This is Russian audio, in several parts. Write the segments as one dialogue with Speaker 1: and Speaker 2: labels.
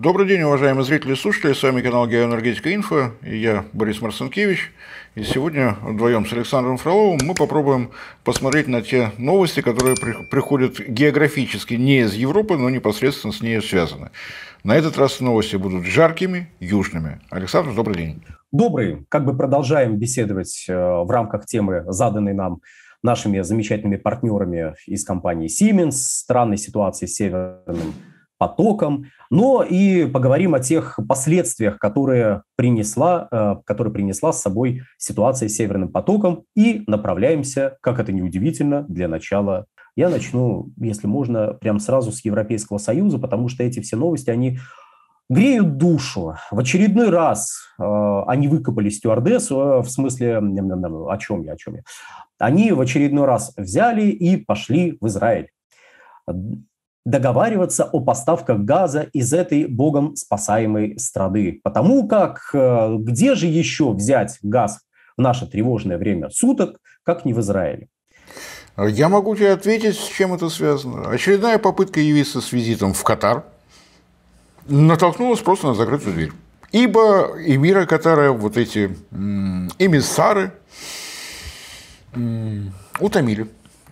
Speaker 1: Добрый день, уважаемые зрители и слушатели. С вами канал Геоэнергетика Инфо. И я Борис Марцинкевич. И сегодня вдвоем с Александром Фроловым мы попробуем посмотреть на те новости, которые приходят географически не из Европы, но непосредственно с ней связаны. На этот раз новости будут жаркими, южными. Александр, добрый день.
Speaker 2: Добрый. Как бы продолжаем беседовать в рамках темы, заданной нам нашими замечательными партнерами из компании Siemens, странной ситуации с Северным потоком, но и поговорим о тех последствиях, которые принесла с собой ситуация с Северным потоком, и направляемся, как это ни удивительно, для начала. Я начну, если можно, прямо сразу с Европейского Союза, потому что эти все новости, они греют душу. В очередной раз они выкопали стюардессу, в смысле, о чем я? Они в очередной раз взяли и пошли в Израиль договариваться о поставках газа из этой богом спасаемой страны. Потому как где же еще взять газ в наше тревожное время суток, как не в Израиле?
Speaker 1: Я могу тебе ответить, с чем это связано. Очередная попытка явиться с визитом в Катар натолкнулась просто на закрытую дверь. Ибо эмиры Катара, вот эти эмиссары, утомили.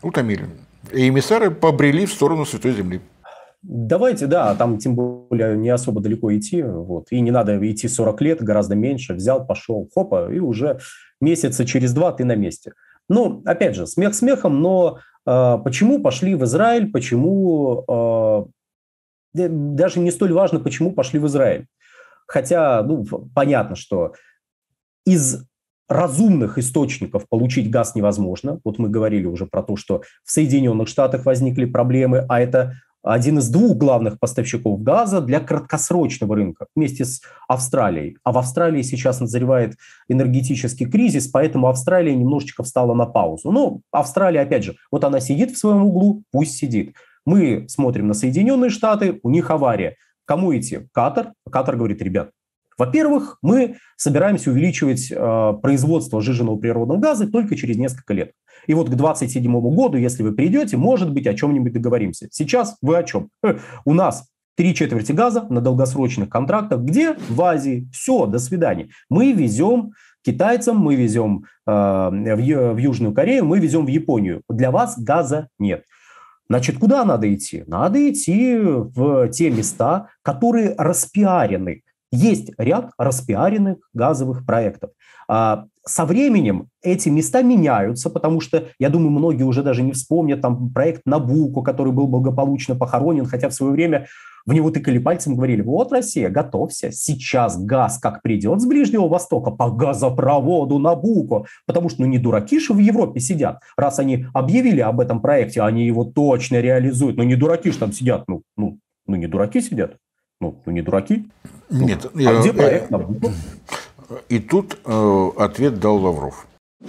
Speaker 1: И эмиссары побрели в сторону Святой Земли.
Speaker 2: Давайте, да, там тем более не особо далеко идти. Вот. И не надо идти 40 лет, гораздо меньше. Взял, пошел, хопа, и уже месяца через 2 ты на месте. Ну, опять же, смех смехом, но почему пошли в Израиль, почему... даже не столь важно, почему пошли в Израиль. Хотя, понятно, что из разумных источников получить газ невозможно. Вот мы говорили уже про то, что в Соединенных Штатах возникли проблемы, а это один из 2 главных поставщиков газа для краткосрочного рынка вместе с Австралией. А в Австралии сейчас назревает энергетический кризис, поэтому Австралия немножечко встала на паузу. Но Австралия, опять же, вот она сидит в своем углу, пусть сидит. Мы смотрим на Соединенные Штаты, у них авария. Кому идти? Катар. Катар говорит: ребят, во-первых, мы собираемся увеличивать производство сжиженного природного газа только через несколько лет. И вот к 2027 году, если вы придете, может быть, о чем-нибудь договоримся. Сейчас вы о чем? У нас 3/4 газа на долгосрочных контрактах. Где? В Азии. Все, до свидания. Мы везем китайцам, мы везем в Южную Корею, мы везем в Японию. Для вас газа нет. Значит, куда надо идти? Надо идти в те места, которые распиарены. Есть ряд распиаренных газовых проектов. Со временем эти места меняются, потому что, я думаю, многие уже даже не вспомнят там проект Набуко, который был благополучно похоронен, хотя в свое время в него тыкали пальцем и говорили: вот Россия, готовься, сейчас газ как придет с Ближнего Востока по газопроводу Набуко, потому что не дураки же в Европе сидят. Раз они объявили об этом проекте, они его точно реализуют. Но не дураки же там сидят, не дураки сидят. Не дураки.
Speaker 1: Нет.
Speaker 2: Где проект Набуко?
Speaker 1: И тут ответ дал Лавров.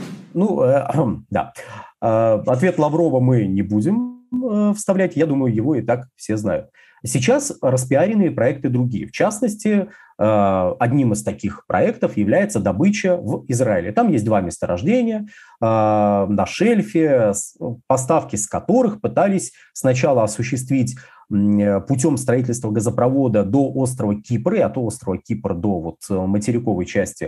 Speaker 2: Да. Ответ Лаврова мы не будем вставлять. Я думаю, его и так все знают. Сейчас распиаренные проекты другие. В частности, одним из таких проектов является добыча в Израиле. Там есть 2 месторождения на шельфе, поставки с которых пытались сначала осуществить путем строительства газопровода до острова Кипр, и от острова Кипр до материковой части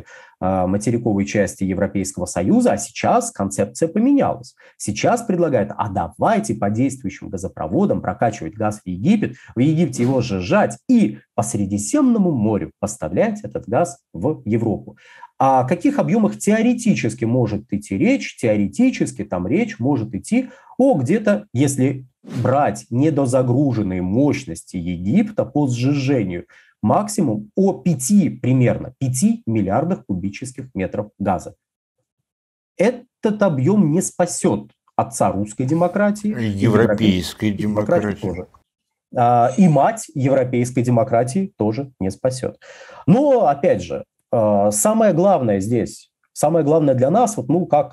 Speaker 2: Европейского Союза, а сейчас концепция поменялась. Сейчас предлагают: давайте по действующим газопроводам прокачивать газ в Египет, в Египте его сжижать и по Средиземному морю поставлять этот газ в Европу. О каких объемах теоретически может идти речь? Теоретически там речь может идти о где-то, если брать недозагруженные мощности Египта по сжижению, максимум примерно 5 миллиардах кубических метров газа. Этот объем не спасет отца русской демократии.
Speaker 1: Европейской демократии
Speaker 2: тоже. И мать европейской демократии тоже не спасет. Но, опять же, самое главное здесь, самое главное для нас, как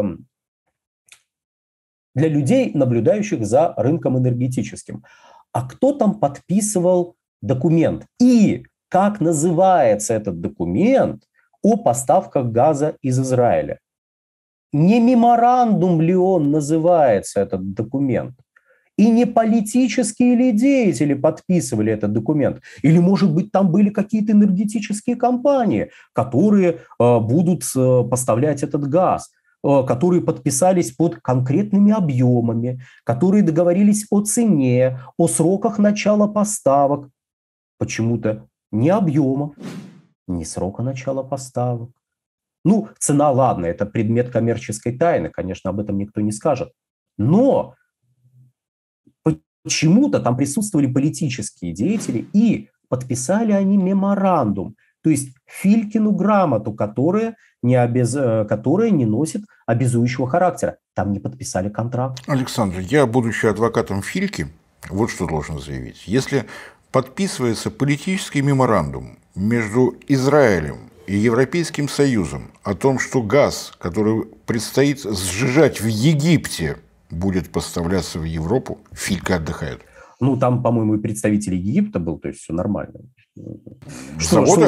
Speaker 2: для людей, наблюдающих за рынком энергетическим. А кто там подписывал документ? И как называется этот документ о поставках газа из Израиля? Не меморандум ли он называется, этот документ? И не политические ли деятели подписывали этот документ? Или, может быть, там были какие-то энергетические компании, которые будут поставлять этот газ, которые подписались под конкретными объемами, которые договорились о цене, о сроках начала поставок. Почему-то ни объемов, ни срока начала поставок. Ну, цена, ладно, это предмет коммерческой тайны, конечно, об этом никто не скажет. Но почему-то там присутствовали политические деятели, и подписали они меморандум, то есть Филькину грамоту, которая не носит обязующего характера. Там не подписали контракт.
Speaker 1: Александр, я, будучи адвокатом Фильки, вот что должен заявить. Если подписывается политический меморандум между Израилем и Европейским Союзом о том, что газ, который предстоит сжижать в Египте, будет поставляться в Европу, Филька отдыхает.
Speaker 2: Ну, там, по-моему, и представитель Египта был, то есть все нормально.
Speaker 1: Завода?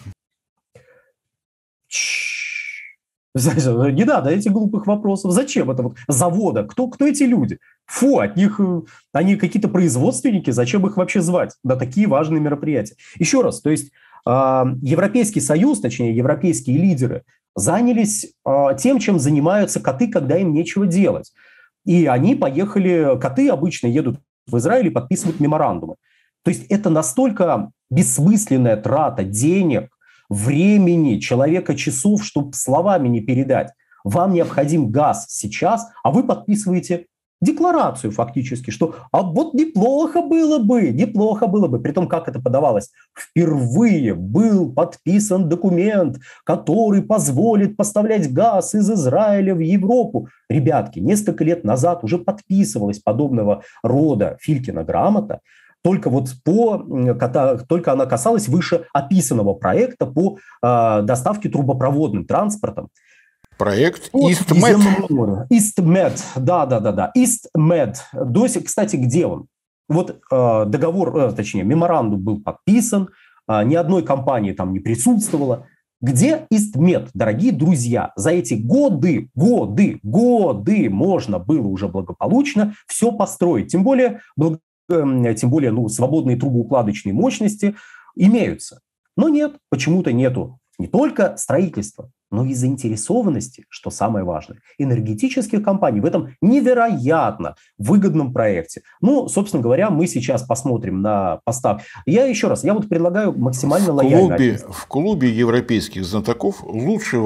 Speaker 2: Не надо этих глупых вопросов. Зачем это вот завода? Кто эти люди? Фу, от них они какие-то производственники. Зачем их вообще звать на такие важные мероприятия? Еще раз, то есть Европейский Союз, точнее, европейские лидеры занялись тем, чем занимаются коты, когда им нечего делать. И они поехали, коты обычно едут в Израиль и подписывают меморандумы. То есть это настолько бессмысленная трата денег, времени, человека, часов, чтобы словами не передать. Вам необходим газ сейчас, а вы подписываете декларацию фактически, что а вот неплохо было бы. Притом, как это подавалось? Впервые был подписан документ, который позволит поставлять газ из Израиля в Европу. Ребятки, несколько лет назад уже подписывалась подобного рода Филькина грамота, только она касалась выше описанного проекта по доставке трубопроводным транспортом.
Speaker 1: Проект EastMed.
Speaker 2: EastMed, да. EastMed. Кстати, где он? Вот меморандум был подписан, ни одной компании там не присутствовало. Где EastMed, дорогие друзья? За эти годы можно было уже благополучно все построить. Тем более свободные трубоукладочные мощности имеются. Но нет, почему-то нету не только строительства, но и заинтересованности, что самое важное, энергетических компаний в этом невероятно выгодном проекте. Ну, собственно говоря, мы сейчас посмотрим на поставки. Я предлагаю максимально лояльно.
Speaker 1: В клубе европейских знатоков лучший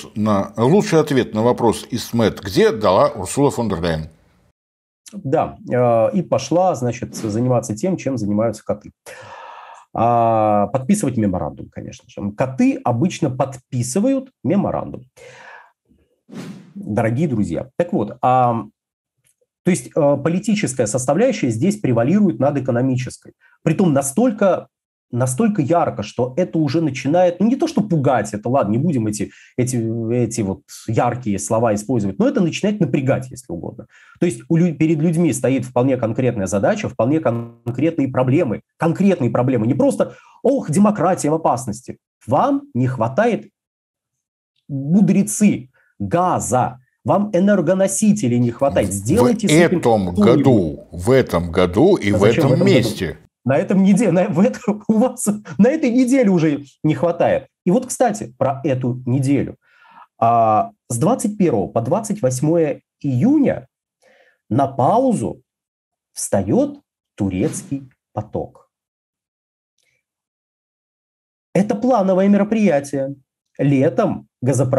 Speaker 1: ответ на вопрос EastMed где дала Урсула фон дер Ляйен.
Speaker 2: Да, и пошла, заниматься тем, чем занимаются коты. Подписывать меморандум, конечно же. Коты обычно подписывают меморандум. Дорогие друзья. Так вот, то есть политическая составляющая здесь превалирует над экономической. Притом настолько ярко, что это уже начинает, не то что пугать, это ладно, не будем эти вот яркие слова использовать, но это начинает напрягать, если угодно. То есть перед людьми стоит вполне конкретная задача, вполне конкретные проблемы, не просто демократия в опасности. Вам не хватает, мудрецы, газа, вам энергоносителей не хватает. Сделайте
Speaker 1: в этом году и в этом месте.
Speaker 2: На этой неделе уже не хватает. И вот, кстати, про эту неделю. С 21 по 28 июня на паузу встает турецкий поток. Это плановое мероприятие. Летом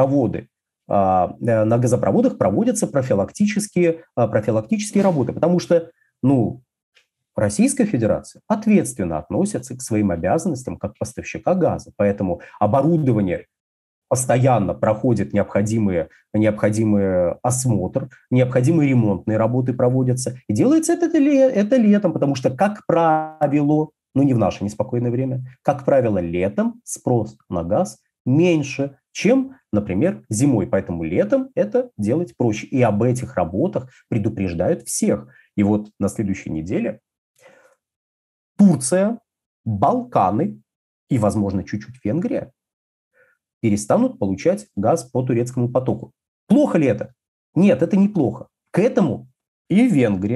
Speaker 2: на газопроводах проводятся профилактические работы, потому что, Российская Федерация ответственно относится к своим обязанностям как поставщика газа. Поэтому оборудование постоянно проходит необходимый осмотр, необходимые ремонтные работы проводятся. И делается это летом, потому что, как правило, не в наше неспокойное время, как правило, летом спрос на газ меньше, чем, например, зимой. Поэтому летом это делать проще. И об этих работах предупреждают всех. И вот на следующей неделе Турция, Балканы и, возможно, чуть-чуть Венгрия перестанут получать газ по турецкому потоку. Плохо ли это? Нет, это неплохо. К этому и Венгрия,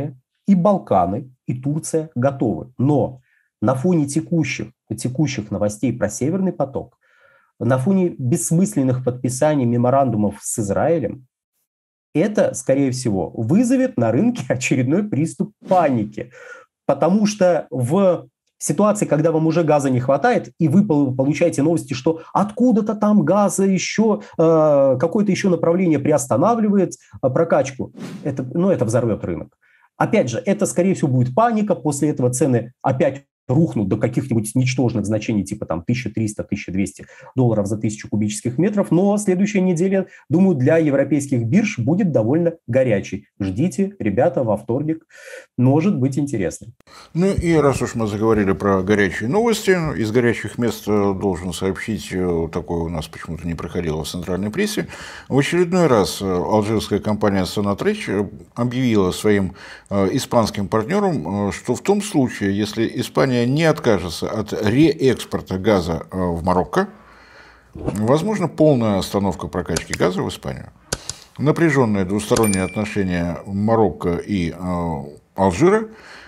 Speaker 2: и Балканы, и Турция готовы. Но на фоне текущих новостей про Северный поток, на фоне бессмысленных подписаний меморандумов с Израилем, это, скорее всего, вызовет на рынке очередной приступ паники. Потому что в ситуации, когда вам уже газа не хватает, и вы получаете новости, что откуда-то там газа еще, какое-то еще направление приостанавливает прокачку, это взорвет рынок. Опять же, это, скорее всего, будет паника, после этого цены опять рухнут до каких-нибудь ничтожных значений, типа там $1300-1200 за 1000 кубических метров, но следующая неделя, думаю, для европейских бирж будет довольно горячей. Ждите, ребята, во вторник, может быть интересно.
Speaker 1: Ну и раз уж мы заговорили про горячие новости, из горячих мест должен сообщить, такое у нас почему-то не проходило в центральной прессе, в очередной раз алжирская компания Sonatrach объявила своим испанским партнерам, что в том случае, если Испания не откажется от реэкспорта газа в Марокко, возможно полная остановка прокачки газа в Испанию. Напряженные двусторонние отношения Марокко и Алжира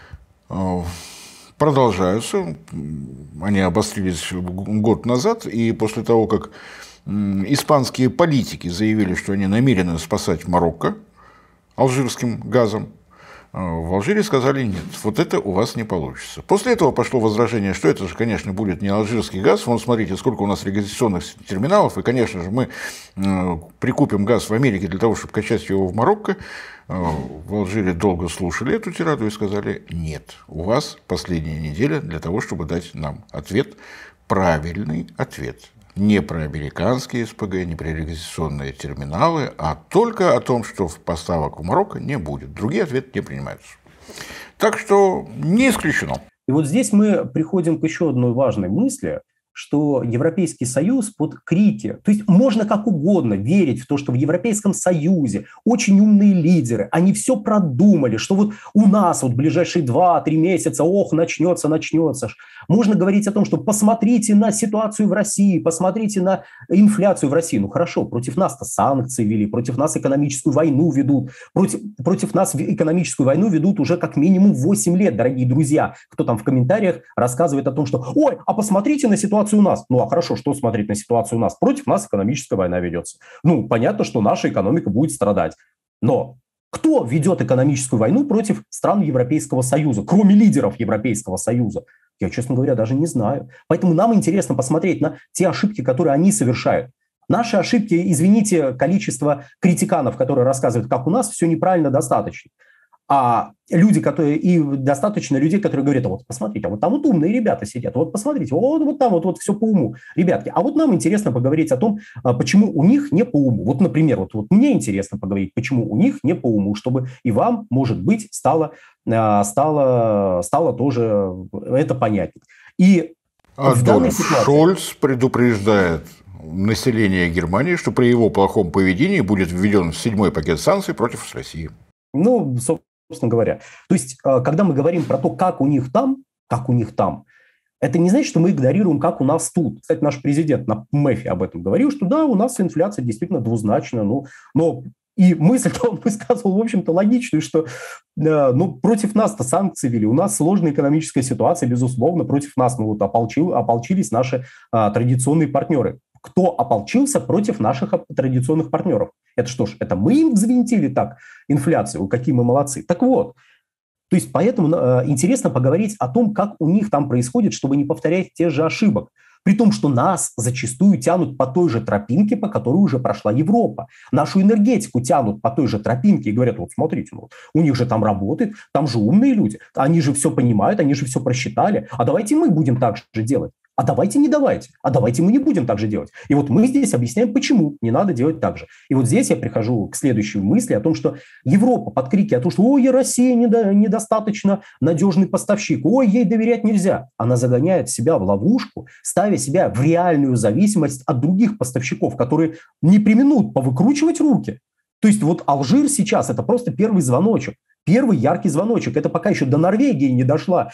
Speaker 1: продолжаются. Они обострились год назад, и после того, как испанские политики заявили, что они намерены спасать Марокко алжирским газом, в Алжире сказали: нет, вот это у вас не получится. После этого пошло возражение, что это же, конечно, будет не алжирский газ. Вон, смотрите, сколько у нас регистрационных терминалов, и, конечно же, мы прикупим газ в Америке для того, чтобы качать его в Марокко. В Алжире долго слушали эту тираду и сказали: нет, у вас последняя неделя для того, чтобы дать нам ответ, правильный ответ. Не про американские СПГ, не про регистрационные терминалы, а только о том, что поставок в Марокко не будет. Другие ответы не принимаются. Так что не исключено.
Speaker 2: И вот здесь мы приходим к еще одной важной мысли, что Европейский Союз под крики, то есть можно как угодно верить в то, что в Европейском Союзе очень умные лидеры, они все продумали, что вот у нас вот в ближайшие 2-3 месяца, начнется. Можно говорить о том, что посмотрите на ситуацию в России, посмотрите на инфляцию в России. Ну хорошо, против нас-то санкции ввели, против нас экономическую войну ведут, против нас экономическую войну ведут уже как минимум 8 лет, дорогие друзья. Кто там в комментариях рассказывает о том, что ой, а посмотрите на ситуацию у нас. Ну, а хорошо, что смотреть на ситуацию у нас? Против нас экономическая война ведется. Ну, понятно, что наша экономика будет страдать. Но кто ведет экономическую войну против стран Европейского Союза, кроме лидеров Европейского Союза? Я, честно говоря, даже не знаю. Поэтому нам интересно посмотреть на те ошибки, которые они совершают. Наши ошибки, извините, количество критиканов, которые рассказывают, как у нас все неправильно, достаточно. А люди, которые, и достаточно людей, которые говорят: а вот посмотрите, а вот там вот умные ребята сидят, вот посмотрите, вот там вот все по уму. Ребятки, а вот нам интересно поговорить о том, почему у них не по уму. Вот, например, вот мне интересно поговорить, почему у них не по уму, чтобы и вам, может быть, стало тоже это понятно. И
Speaker 1: Адольф Шольц предупреждает население Германии, что при его плохом поведении будет введен 7-й пакет санкций против России.
Speaker 2: Ну, собственно говоря. То есть, когда мы говорим про то, как у них там, это не значит, что мы игнорируем, как у нас тут. Кстати, наш президент на МЭФе об этом говорил, что да, у нас инфляция действительно двузначная, но и мысль-то он высказывал, в общем-то, логичную, что против нас-то санкции ввели, у нас сложная экономическая ситуация, безусловно, против нас ополчились наши традиционные партнеры. Кто ополчился против наших традиционных партнеров? Это что ж, это мы им взвинтили так инфляцию, какие мы молодцы. Так вот, то есть поэтому интересно поговорить о том, как у них там происходит, чтобы не повторять тех же ошибок. При том, что нас зачастую тянут по той же тропинке, по которой уже прошла Европа. Нашу энергетику тянут по той же тропинке и говорят: вот смотрите, у них же там работает, там же умные люди, они же все понимают, они же все просчитали, а давайте мы будем так же делать. А давайте не будем так же делать. И вот мы здесь объясняем, почему не надо делать так же. И вот здесь я прихожу к следующей мысли о том, что Европа под крики о том, что ой, Россия недостаточно надежный поставщик, ой, ей доверять нельзя. Она загоняет себя в ловушку, ставя себя в реальную зависимость от других поставщиков, которые не преминут повыкручивать руки. То есть вот Алжир сейчас – это просто первый звоночек. Первый яркий звоночек. Это пока еще до Норвегии не дошло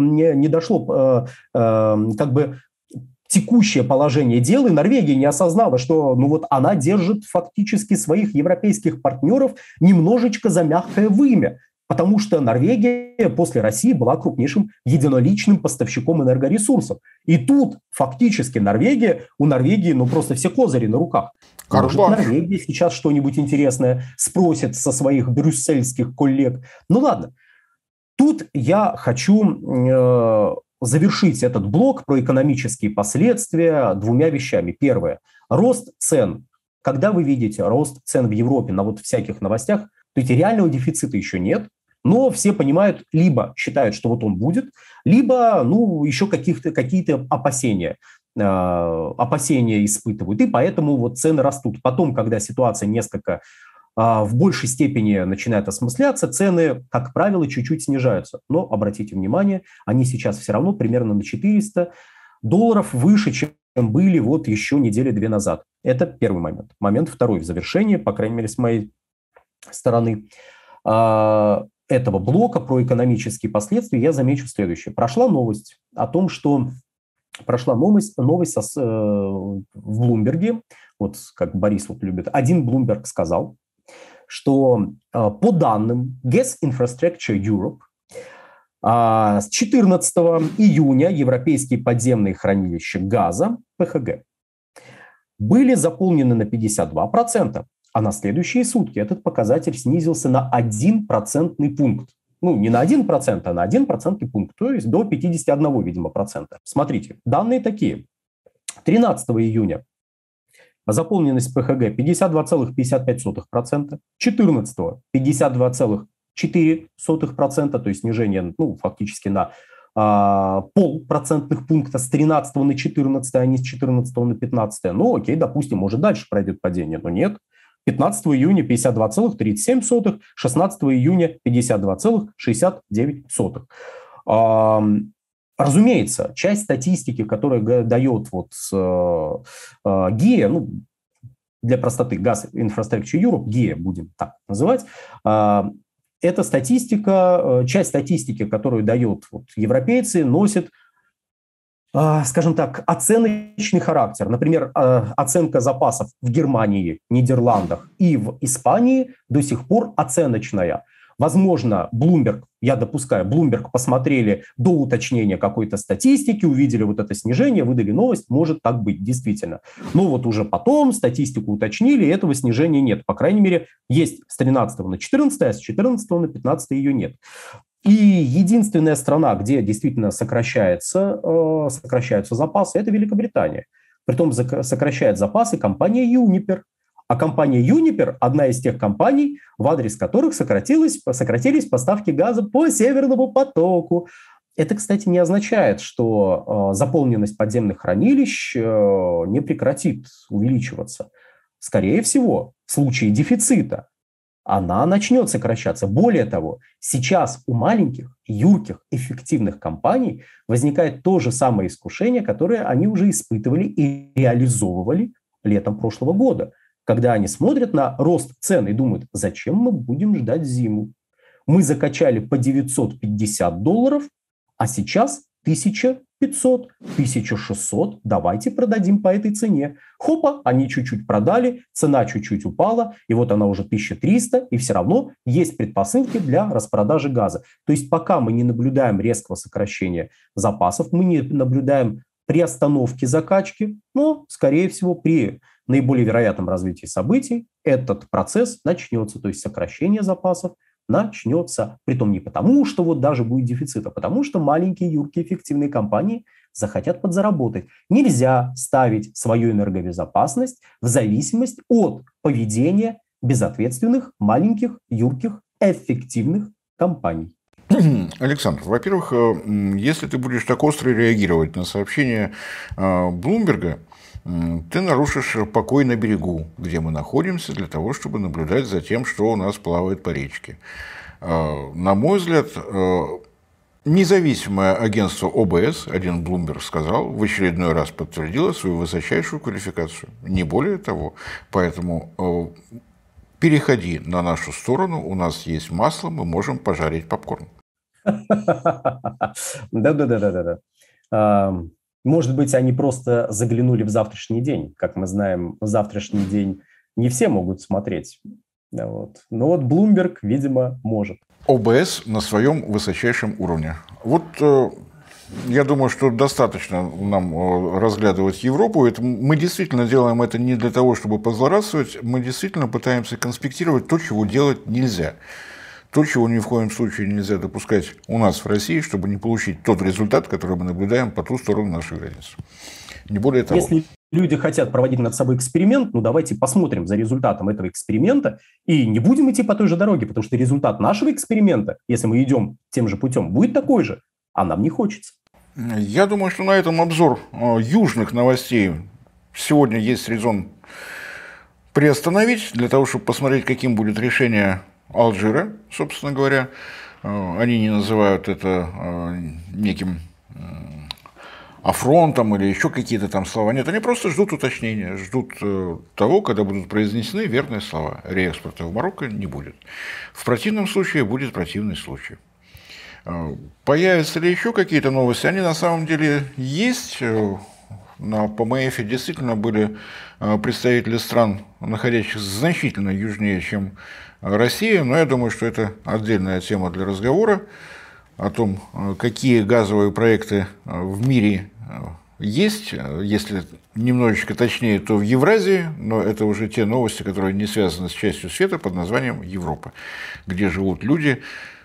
Speaker 2: как бы текущее положение дел, и Норвегия не осознала, что она держит фактически своих европейских партнеров немножечко за мягкое вымя. Потому что Норвегия после России была крупнейшим единоличным поставщиком энергоресурсов. И тут фактически у Норвегии просто все козыри на руках. Может, Норвегия сейчас что-нибудь интересное спросит со своих брюссельских коллег. Ну ладно. Тут я хочу завершить этот блок про экономические последствия двумя вещами. Первое. Рост цен. Когда вы видите рост цен в Европе на всяких новостях, то ведь реального дефицита еще нет. Но все понимают, либо считают, что он будет, либо еще какие-то опасения испытывают. И поэтому цены растут. Потом, когда ситуация несколько в большей степени начинает осмысляться, цены, как правило, чуть-чуть снижаются. Но обратите внимание, они сейчас все равно примерно на $400 выше, чем были еще недели-две назад. Это первый момент. Момент второй в завершении, по крайней мере, с моей стороны этого блока про экономические последствия, я замечу следующее. Прошла новость о том, что новость в Блумберге, как Борис любит, один Блумберг сказал, что по данным Gas Infrastructure Europe с 14 июня европейские подземные хранилища газа, ПХГ, были заполнены на 52%, а на следующие сутки этот показатель снизился на 1 процентный пункт. Не на 1%, а на 1 процентный пункт, то есть до 51, видимо, процента. Смотрите, данные такие. 13 июня заполненность ПХГ 52,55%, 14 52,4%, то есть снижение фактически на полпроцентных пункта с 13 на 14, а не с 14 на 15. Окей, допустим, может дальше пройдет падение, но нет. 15 июня 52,37, 16 июня 52,69. Разумеется, часть статистики, которую дает ГИА, для простоты Gas Infrastructure Europe, ГИА будем так называть, эта статистика, часть статистики, которую дают европейцы, носит, скажем так, оценочный характер. Например, оценка запасов в Германии, Нидерландах и в Испании до сих пор оценочная. Возможно, Bloomberg, я допускаю, Bloomberg посмотрели до уточнения какой-то статистики, увидели это снижение, выдали новость, может так быть, действительно. Но уже потом статистику уточнили, и этого снижения нет. По крайней мере, есть с 13 на 14, а с 14 на 15 ее нет. И единственная страна, где действительно сокращаются запасы, это Великобритания. Притом сокращает запасы компания Uniper. А компания Uniper – одна из тех компаний, в адрес которых сократились поставки газа по Северному потоку. Это, кстати, не означает, что заполненность подземных хранилищ не прекратит увеличиваться. Скорее всего, в случае дефицита она начнет сокращаться. Более того, сейчас у маленьких, юрких, эффективных компаний возникает то же самое искушение, которое они уже испытывали и реализовывали летом прошлого года, когда они смотрят на рост цен и думают, зачем мы будем ждать зиму? Мы закачали по $950, а сейчас 1500, 1600, давайте продадим по этой цене. Хопа, они чуть-чуть продали, цена чуть-чуть упала, и она уже 1300, и все равно есть предпосылки для распродажи газа. То есть пока мы не наблюдаем резкого сокращения запасов, мы не наблюдаем приостановки закачки, но, скорее всего, при наиболее вероятном развитии событий этот процесс начнется, то есть сокращение запасов начнется. Притом не потому, что даже будет дефицит, а потому что маленькие, юркие, эффективные компании захотят подзаработать. Нельзя ставить свою энергобезопасность в зависимость от поведения безответственных, маленьких, юрких, эффективных компаний.
Speaker 1: Александр, во-первых, если ты будешь так остро реагировать на сообщение Блумберга, ты нарушишь покой на берегу, где мы находимся, для того, чтобы наблюдать за тем, что у нас плавает по речке. На мой взгляд, независимое агентство ОБС, один Bloomberg сказал, в очередной раз подтвердило свою высочайшую квалификацию. Не более того. Поэтому переходи на нашу сторону, у нас есть масло, мы можем пожарить попкорн.
Speaker 2: Да. Может быть, они просто заглянули в завтрашний день. Как мы знаем, в завтрашний день не все могут смотреть. Да, вот. Но вот Bloomberg, видимо, может.
Speaker 1: ОБС на своем высочайшем уровне. Вот я думаю, что достаточно нам разглядывать Европу. Мы действительно делаем это не для того, чтобы позлорадствовать, мы действительно пытаемся конспектировать то, чего делать нельзя. То, чего ни в коем случае нельзя допускать у нас в России, чтобы не получить тот результат, который мы наблюдаем по ту сторону наших границ. Не более того.
Speaker 2: Если люди хотят проводить над собой эксперимент, ну давайте посмотрим за результатом этого эксперимента и не будем идти по той же дороге, потому что результат нашего эксперимента, если мы идем тем же путем, будет такой же, а нам не хочется.
Speaker 1: Я думаю, что на этом обзор южных новостей сегодня есть резон приостановить, для того, чтобы посмотреть, каким будет решение Алжира, собственно говоря. Они не называют это неким афронтом или еще какие-то там слова. Нет, они просто ждут уточнения, ждут того, когда будут произнесены верные слова. Реэкспорта в Марокко не будет. В противном случае будет противный случай. Появятся ли еще какие-то новости? Они на самом деле есть. На ПМФ действительно были представители стран, находящихся значительно южнее, чем Россия, но я думаю, что это отдельная тема для разговора о том, какие газовые проекты в мире есть, если немножечко точнее, то в Евразии, но это уже те новости, которые не связаны с частью света под названием Европа, где живут люди,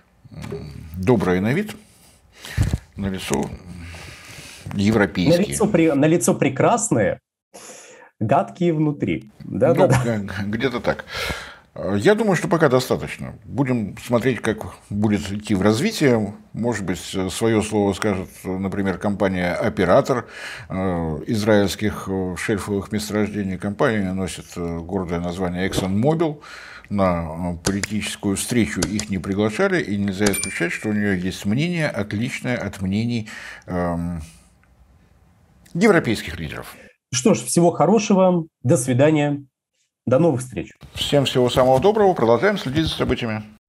Speaker 1: добрые на вид, на лицо европейские.
Speaker 2: На лицо прекрасные, гадкие внутри. Да,
Speaker 1: ну, где-то так. Я думаю, что пока достаточно. Будем смотреть, как будет идти в развитии. Может быть, свое слово скажет, например, компания-оператор израильских шельфовых месторождений. Компания носит гордое название ExxonMobil. На политическую встречу их не приглашали, и нельзя исключать, что у нее есть мнение, отличное от мнений европейских лидеров.
Speaker 2: Что ж, всего хорошего. До свидания. До новых встреч.
Speaker 1: Всем всего самого доброго. Продолжаем следить за событиями.